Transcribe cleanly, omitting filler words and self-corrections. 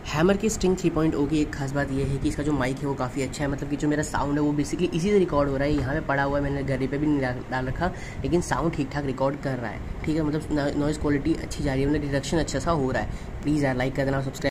Hammer के string 3.0 की एक खास बात यह है कि इसका जो माइक है वो काफ़ी अच्छा है। मतलब कि जो मेरा साउंड है वो बेसिकली इसी से रिकॉर्ड हो रहा है। यहाँ पे पड़ा हुआ है, मैंने गले पे भी नहीं डाल रखा, लेकिन साउंड ठीक ठाक रिकॉर्ड कर रहा है। ठीक है, मतलब नॉइज़ क्वालिटी अच्छी जा रही है, मतलब डिडक्शन अच्छा सा हो रहा है। प्लीज़ यार लाइक कर देना और सब्सक्राइब